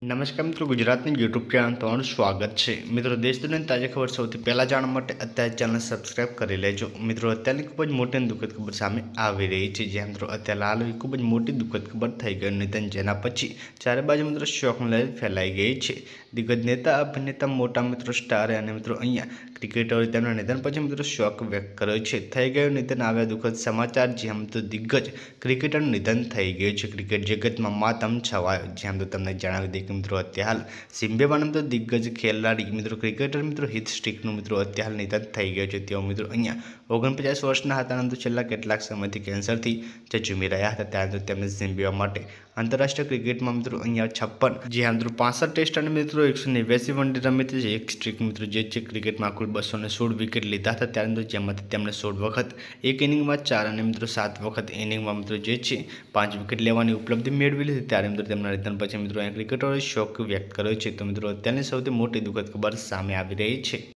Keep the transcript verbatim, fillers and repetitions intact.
નમસ્કાર મિત્રો, ગુજરાતની યુટ્યુબ ચેનલ તમારું સ્વાગત છે। મિત્રો, દેશ દુનિયાની તાજા ખબર સૌથી પહેલાં જાણવા માટે અત્યારે ચેનલ સબસ્ક્રાઇબ કરી લેજો। મિત્રો, અત્યારની ખૂબ જ મોટી અને દુઃખદ ખબર સામે આવી રહી છે। જ્યાં મિત્રો અત્યારે હાલ ખૂબ જ મોટી દુઃખદ ખબર થઈ ગઈ નિધન, જેના પછી ચારે બાજુ મિત્રો શોકની લહેર ફેલાઈ ગઈ છે। દિગ્ગજ નેતા અભિનેતા મોટા મિત્રો સ્ટારે અને મિત્રો અહીંયા ક્રિકેટરોએ તેમના નિધન પછી મિત્રો શોક વ્યક્ત કર્યો છે। થઈ ગયું નિધન, આવ્યા દુઃખદ સમાચાર। જ્યાં મિત્રો દિગ્ગજ ક્રિકેટરનું નિધન થઈ ગયું છે। ક્રિકેટ જગતમાં માતમ છવાયો। જ્યાં તો તમને જણાવી દઈએ કે મિત્રો અત્યારે સિમ્બેવાના મિત્રો દિગ્ગજ ખેલાડી મિત્રો ક્રિકેટર મિત્રો હિત સ્ટ્રીકનું મિત્રો અત્યારે નિધન થઈ ગયું છે। તેઓ મિત્રો અહીંયા ઓગણપચાસ વર્ષના હતા, પરંતુ છેલ્લા કેટલાક સમયથી કેન્સરથી જે ઝૂમી રહ્યા હતા, ત્યારે તો તેમને ઝીંબવા માટે આંતરરાષ્ટ્રીય ક્રિકેટમાં મિત્રો અહીંયા છપ્પન જે મિત્રો પાસઠ ટેસ્ટ અને મિત્રો એકસો નેવ્યાસી વન ડે રમી છે। એક સ્ટ્રીક મિત્રો જે છે ક્રિકેટમાં કુલ બસો ને સોળ વિકેટ લીધા હતા, ત્યારે તો જેમાંથી તેમણે સોળ વખત એક ઇનિંગમાં ચાર અને મિત્રો સાત વખત ઇનિંગમાં મિત્રો જે છે પાંચ વિકેટ લેવાની ઉપલબ્ધિ મેળવી લીધી। ત્યારે મિત્રો તેમના નિધન પછી મિત્રો અહીંયા ક્રિકેટરોએ શોક વ્યક્ત કર્યો છે। તો મિત્રો અત્યારની સૌથી મોટી દુઃખદ ખબર સામે આવી રહી છે।